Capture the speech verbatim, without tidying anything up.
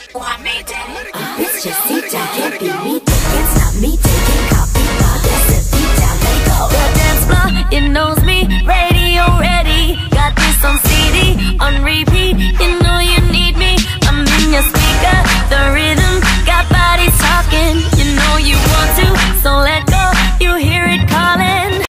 It's just C J, can't be me, can't stop me taking